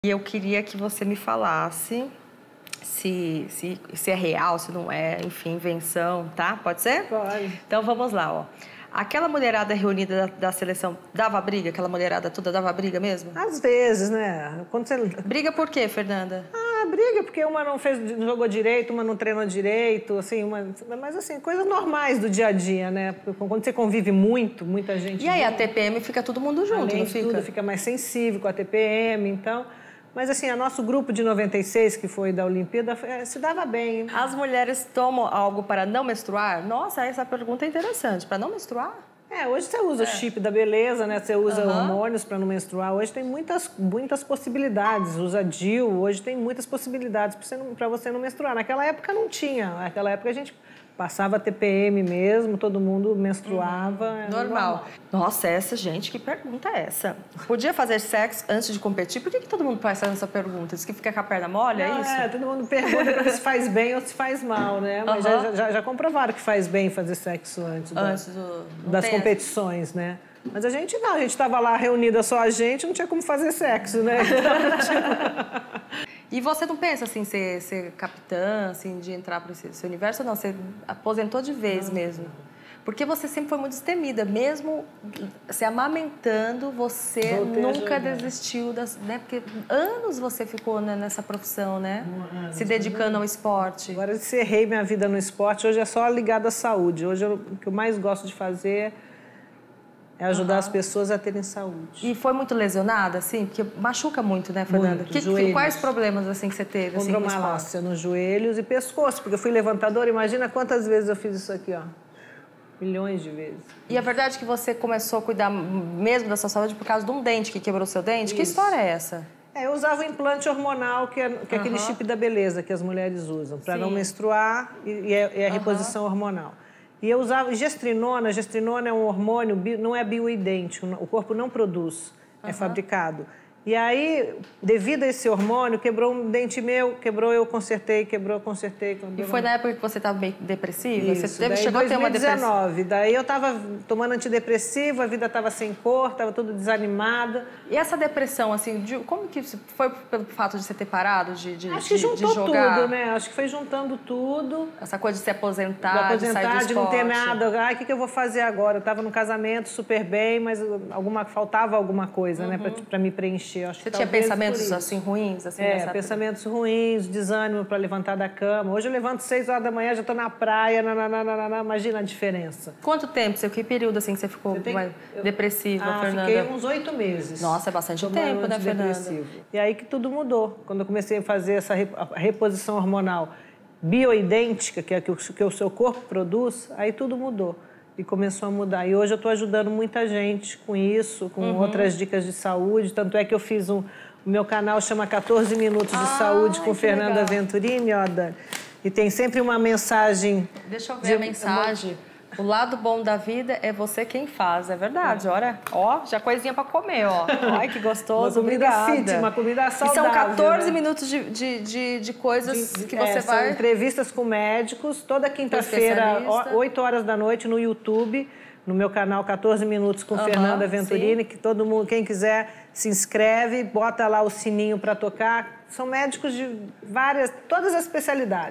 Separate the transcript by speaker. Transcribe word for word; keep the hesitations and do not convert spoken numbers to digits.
Speaker 1: E eu queria que você me falasse se, se, se é real, se não é, enfim, invenção, tá? Pode ser?
Speaker 2: Pode.
Speaker 1: Então vamos lá, ó. Aquela mulherada reunida da, da seleção dava briga? Aquela mulherada toda dava briga mesmo?
Speaker 2: Às vezes, né? Quando você...
Speaker 1: Briga por quê, Fernanda?
Speaker 2: Ah, briga porque uma não fez, não jogou direito, uma não treinou direito, assim, uma... mas assim, coisas normais do dia a dia, né? Quando você convive muito, muita gente...
Speaker 1: E aí
Speaker 2: junto,
Speaker 1: a T P M fica todo mundo junto,
Speaker 2: além
Speaker 1: não
Speaker 2: de
Speaker 1: fica?
Speaker 2: tudo, fica mais sensível com a T P M, então... Mas assim, o nosso grupo de noventa e seis, que foi da Olimpíada, se dava bem.
Speaker 1: As mulheres tomam algo para não menstruar? Nossa, essa pergunta é interessante. Para não menstruar?
Speaker 2: É, hoje você usa é. o chip da beleza, né? Você usa
Speaker 1: uhum.
Speaker 2: hormônios para não menstruar. Hoje tem muitas, muitas possibilidades. Usa D I U, hoje tem muitas possibilidades para você, não, você não menstruar. Naquela época não tinha. Naquela época a gente passava T P M mesmo, todo mundo menstruava.
Speaker 1: Uhum. Normal. normal. Nossa, essa, gente, que pergunta é essa? Podia fazer sexo antes de competir? Por que, que todo mundo faz essa pergunta? Diz que fica com a perna mole,
Speaker 2: não,
Speaker 1: é isso?
Speaker 2: É, todo mundo pergunta se faz bem ou se faz mal, né? Mas uhum. já, já, já comprovaram que faz bem fazer sexo antes,
Speaker 1: antes
Speaker 2: da,
Speaker 1: do,
Speaker 2: das competições, né? Mas a gente não, a gente estava lá reunida só a gente, não tinha como fazer sexo, né?
Speaker 1: E você não pensa assim, ser, ser capitã, assim, de entrar para esse, esse universo? Não, você aposentou de vez não. mesmo. Porque você sempre foi muito destemida, mesmo se amamentando, você
Speaker 2: Voltei
Speaker 1: nunca desistiu, das, né? Porque anos você ficou né, nessa profissão, né? Um se dedicando ao esporte.
Speaker 2: Agora eu encerrei minha vida no esporte, hoje é só ligado à saúde. Hoje eu, o que eu mais gosto de fazer é ajudar uhum. as pessoas a terem saúde.
Speaker 1: E foi muito lesionada, assim? Porque machuca muito, né, Fernanda?
Speaker 2: Muito,
Speaker 1: que, quais problemas assim, que você teve?
Speaker 2: Condromalácia assim, nos joelhos e pescoço, porque eu fui levantadora. Imagina quantas vezes eu fiz isso aqui, ó. Milhões de vezes.
Speaker 1: E é verdade que você começou a cuidar mesmo da sua saúde por causa de um dente que quebrou seu dente? Isso. Que história é essa?
Speaker 2: É, eu usava o implante hormonal, que é, que é uhum. aquele chip da beleza que as mulheres usam, para não menstruar e, e é, é a reposição uhum. hormonal. E eu usava gestrinona. Gestrinona é um hormônio, não é bioidêntico, o corpo não produz, uhum. é fabricado. E aí, devido a esse hormônio, quebrou um dente meu, quebrou, eu consertei, quebrou, eu consertei. Quebrou.
Speaker 1: E foi na época que você estava meio depressiva?
Speaker 2: Isso,
Speaker 1: você teve,
Speaker 2: daí,
Speaker 1: chegou a ter uma depressão?
Speaker 2: dois mil e dezenove, daí eu estava tomando antidepressivo, a vida estava sem cor, estava tudo desanimada.
Speaker 1: E essa depressão, assim, de, como que foi pelo fato de você ter parado de, de,
Speaker 2: Acho que
Speaker 1: de,
Speaker 2: juntou
Speaker 1: de jogar?
Speaker 2: tudo, né? Acho que foi juntando tudo.
Speaker 1: Essa coisa de se aposentar, de,
Speaker 2: aposentar,
Speaker 1: de sair do
Speaker 2: de não ter nada. Ai, o que, que eu vou fazer agora? Eu estava num casamento super bem, mas alguma, faltava alguma coisa, uhum. né? Para me preencher. Acho
Speaker 1: você
Speaker 2: que
Speaker 1: tinha pensamentos assim ruins? Assim,
Speaker 2: é, pensamentos ruins, desânimo para levantar da cama. Hoje eu levanto seis horas da manhã, já estou na praia, nananana, imagina a diferença.
Speaker 1: Quanto tempo? Você, que período assim que você ficou você tem, mais eu, depressiva,
Speaker 2: ah,
Speaker 1: Fernanda?
Speaker 2: Fiquei uns oito meses.
Speaker 1: Nossa, é bastante tempo, né, Fernanda?
Speaker 2: E aí que tudo mudou. Quando eu comecei a fazer essa reposição hormonal bioidêntica, que é que o, que o seu corpo produz, aí tudo mudou. E começou a mudar. E hoje eu estou ajudando muita gente com isso, com uhum. outras dicas de saúde. Tanto é que eu fiz um... O meu canal chama quatorze minutos de ah, Saúde com Fernanda legal. Venturini, ó, Dani. E tem sempre uma mensagem...
Speaker 1: Deixa eu ver de... a mensagem. O lado bom da vida é você quem faz, é verdade. É. Olha, ó, já coisinha para comer, ó. Ai, que gostoso,
Speaker 2: uma comida
Speaker 1: obrigada.
Speaker 2: fit, uma comida saudável.
Speaker 1: E são quatorze
Speaker 2: né?
Speaker 1: minutos de, de, de, de coisas de, que você
Speaker 2: é,
Speaker 1: vai...
Speaker 2: São entrevistas com médicos, toda quinta-feira, oito horas da noite, no YouTube, no meu canal quatorze minutos com uhum, Fernanda Venturini, sim. que todo mundo, quem quiser, se inscreve, bota lá o sininho para tocar. São médicos de várias, todas as especialidades.